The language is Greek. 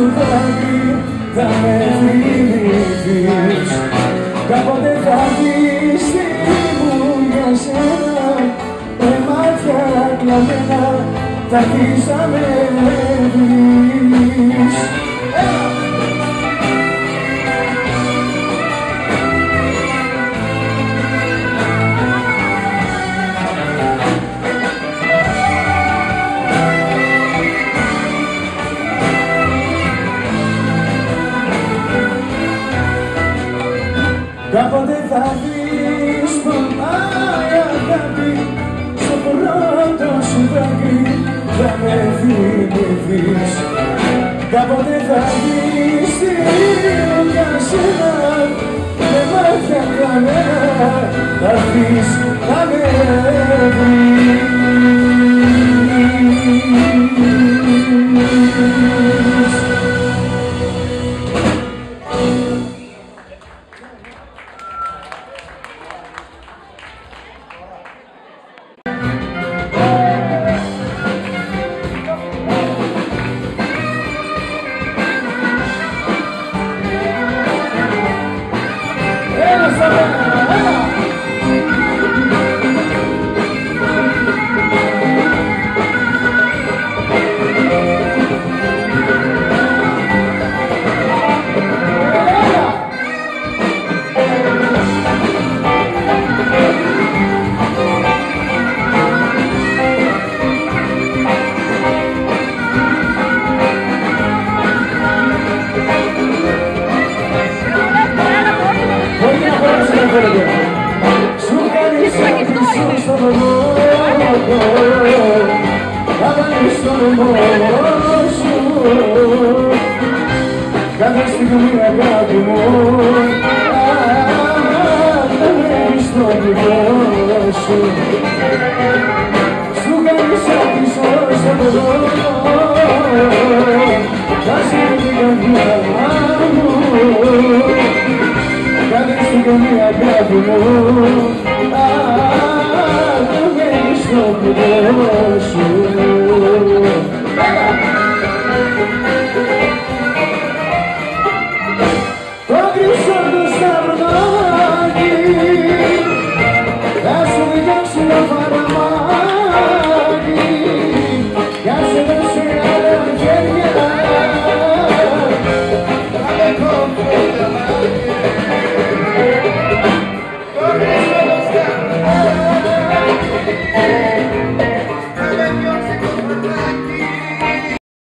σου δάκρυ θα με θυμηθείς. Κάποτε θα δεις τι ήμουν για σένα, με μάτια κλαμμένα θα δεις να με βρεις. Κάποτε θα δεις πως πάει αγάπη, στο πρώτο σου δάκρυ θα με θυμηθείς. Κάποτε θα δεις τι ήμουν για σένα, με μάτια κλαμμένα θα δεις να με βρεις. Σου χαρίσα πίσω στον οδό, θα βάλεις στον λαιμό σου. Κάθε στιγμή αγάπη μου, θα μένεις στο πληγό σου. Σου χαρίσα πίσω στον οδό, θα σύρει την καρδιά μου. Κάθε στιγμή αγάπη μου, θα μένεις στο πληγό σου. Το κρυσό